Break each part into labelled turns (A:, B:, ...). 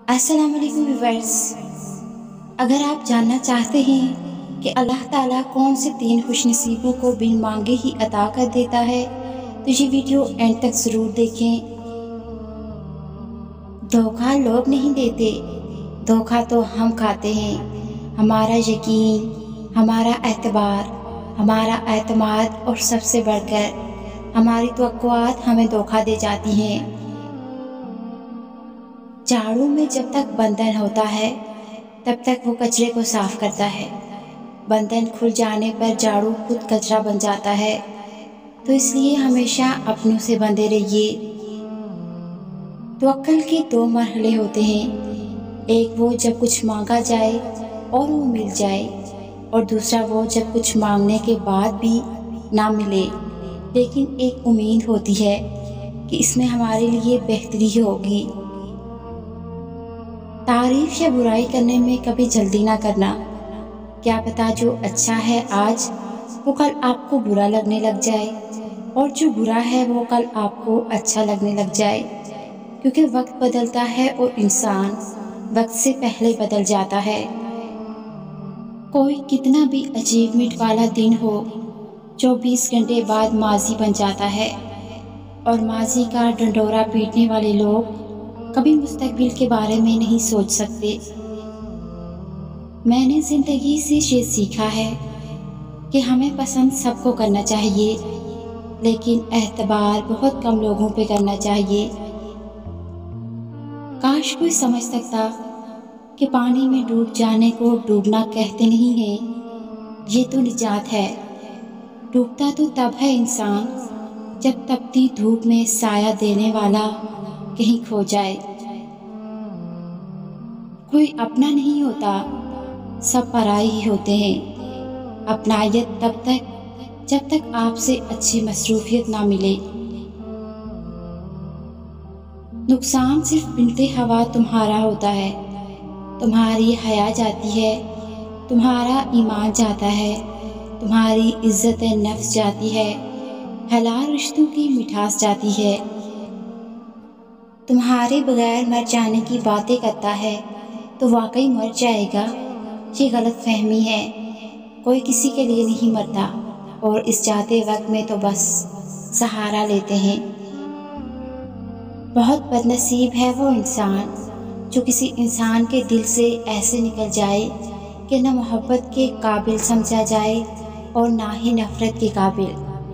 A: السلام علیکم ویورز، اگر آپ جاننا چاہتے ہیں کہ اللہ تعالیٰ کون سے 3 خوش نصیبوں کو بن مانگے ہی عطا کر دیتا ہے تو یہ ویڈیو اینڈ تک ضرور دیکھیں۔ دھوکہ لوگ نہیں دیتے، دھوکہ تو ہم کھاتے ہیں۔ ہمارا یقین، ہمارا اعتبار، ہمارا اعتماد اور سب سے بڑھ کر ہماری توقعات ہمیں دھوکہ دے جاتی ہیں۔ جھاڑو میں جب تک بندھن ہوتا ہے تب تک وہ کچرے کو صاف کرتا ہے، بندھن کھل جانے پر جھاڑو خود کچرا بن جاتا ہے۔ تو اس لیے ہمیشہ اپنوں سے بندھے رہیے۔ توکل کے 2 مرحلے ہوتے ہیں، ایک وہ جب کچھ مانگا جائے اور وہ مل جائے، اور دوسرا وہ جب کچھ مانگنے کے بعد بھی نہ ملے لیکن ایک امید ہوتی ہے کہ اس میں ہمارے لیے بہتری ہوگی۔ تعریف یا برائی کرنے میں کبھی جلدی نہ کرنا، کیا پتہ جو اچھا ہے آج وہ کل آپ کو برا لگنے لگ جائے، اور جو برا ہے وہ کل آپ کو اچھا لگنے لگ جائے، کیونکہ وقت بدلتا ہے اور انسان وقت سے پہلے بدل جاتا ہے۔ کوئی کتنا بھی اچیومنٹ والا دن ہو، 24 گھنٹے بعد ماضی بن جاتا ہے، اور ماضی کا ڈنڈورا پیٹنے والے لوگ کبھی مستقبل کے بارے میں نہیں سوچ سکتے۔ میں نے زندگی سے یہ سیکھا ہے کہ ہمیں پسند سب کو کرنا چاہیے، لیکن اعتبار بہت کم لوگوں پہ کرنا چاہیے۔ کاش کوئی سمجھ سکتا کہ پانی میں ڈوب جانے کو ڈوبنا کہتے نہیں ہیں، یہ تو نجات ہے۔ ڈوبتا تو تب ہے انسان جب تپتی دھوپ میں سایہ دینے والا کہیں کھو جائے۔ کوئی اپنا نہیں ہوتا، سب پرائی ہی ہوتے ہیں۔ اپنائیت تب تک جب تک آپ سے اچھی مصروفیت نہ ملے۔ نقصان صرف بنتے ہوا تمہارا ہوتا ہے، تمہاری حیا جاتی ہے، تمہارا ایمان جاتا ہے، تمہاری عزت نفس جاتی ہے، حلال رشتوں کی مٹھاس جاتی ہے۔ تمہارے بغیر مر جانے کی باتیں کرتا ہے تو واقعی مر جائے گا، یہ غلط فہمی ہے۔ کوئی کسی کے لیے نہیں مرتا، اور اس جاتے وقت میں تو بس سہارا لیتے ہیں۔ بہت بد نصیب ہے وہ انسان جو کسی انسان کے دل سے ایسے نکل جائے کہ نہ محبت کے قابل سمجھا جائے اور نہ ہی نفرت کے قابل۔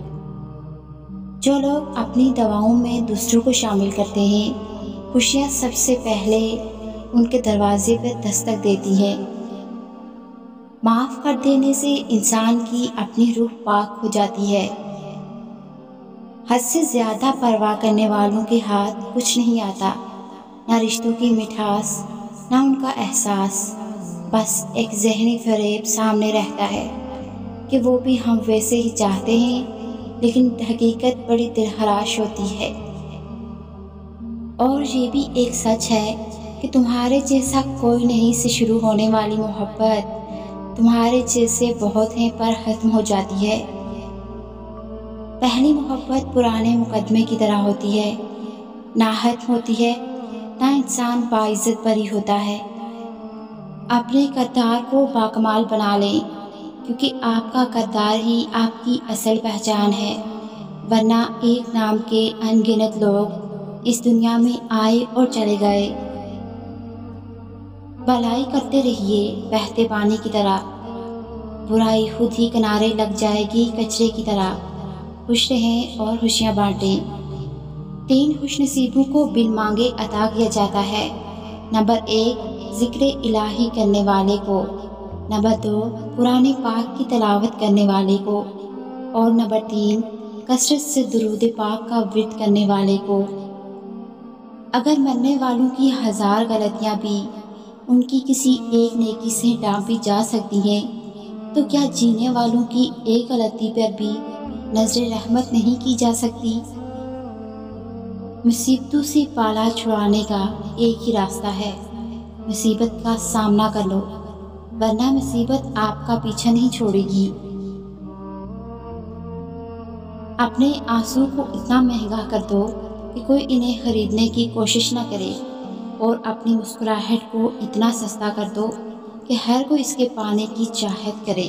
A: جو لوگ اپنی دعاؤں میں دوسروں کو شامل کرتے ہیں، خوشیاں سب سے پہلے ان کے دروازے پر دستک دیتی ہیں۔ معاف کر دینے سے انسان کی اپنی روح پاک ہو جاتی ہے۔ حد سے زیادہ پرواہ کرنے والوں کے ہاتھ کچھ نہیں آتا، نہ رشتوں کی مٹھاس، نہ ان کا احساس، بس ایک ذہنی فریب سامنے رہتا ہے کہ وہ بھی ہم ویسے ہی چاہتے ہیں، لیکن حقیقت بڑی دلخراش ہوتی ہے۔ اور یہ بھی ایک سچ ہے کہ تمہارے جیسا کوئی نہیں سے شروع ہونے والی محبت تمہارے جیسے بہت ہیں پر ختم ہو جاتی ہے۔ پہلی محبت پرانے مقدمے کی طرح ہوتی ہے، نہ ختم ہوتی ہے، نہ انسان باعزت بری ہوتا ہے۔ اپنے کردار کو باکمال بنا لیں، کیونکہ آپ کا کردار ہی آپ کی اصل پہچان ہے، ورنہ ایک نام کے ان گنت لوگ اس دنیا میں آئے اور چلے گئے۔ بھلائی کرتے رہیے بہتے پانی کی طرح، برائی خود ہی کنارے لگ جائے گی کچرے کی طرح۔ خوش رہیں اور خوشیاں بانٹیں۔ 3 خوش نصیبوں کو بن مانگے عطا کیا جاتا ہے۔ نمبر 1، ذکر الہی کرنے والے کو۔ نمبر 2، قرآن پاک کی تلاوت کرنے والے کو۔ اور نمبر 3، کثرت سے درود پاک کا ورد کرنے والے کو۔ اگر مرنے والوں کی 1000 غلطیاں بھی ان کی کسی ایک نیکی سے ڈھانپی جا سکتی ہیں، تو کیا جینے والوں کی ایک غلطی پر بھی نظر رحمت نہیں کی جا سکتی؟ مصیبتوں سے پالا چھڑانے کا ایک ہی راستہ ہے، مصیبت کا سامنا کر لو، ورنہ مصیبت آپ کا پیچھا نہیں چھوڑے گی۔ اپنے آنسو کو اتنا مہنگا کر دو کہ کوئی انہیں خریدنے کی کوشش نہ کرے، اور اپنی مسکراہٹ کو اتنا سستا کر دو کہ ہر کوئی اس کے پانے کی چاہت کرے۔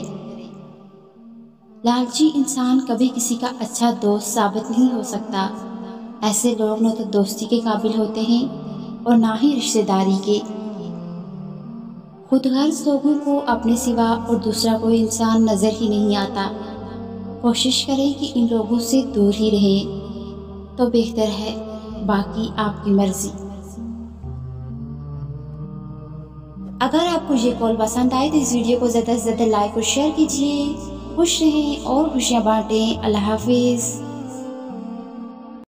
A: لالچی انسان کبھی کسی کا اچھا دوست ثابت نہیں ہو سکتا۔ ایسے لوگ نہ تو دوستی کے قابل ہوتے ہیں اور نہ ہی رشتہ داری کے۔ خود غرض لوگوں کو اپنے سوا اور دوسرا کوئی انسان نظر ہی نہیں آتا۔ کوشش کریں کہ ان لوگوں سے دور ہی رہیں تو بہتر ہے، باقی آپ کی مرضی۔ اگر آپ کو یہ کال پسند آئے تو اس ویڈیو کو زیادہ سے زیادہ لائک اور شیئر کیجیے۔ خوش رہیں اور خوشیاں بانٹیں۔ اللہ حافظ۔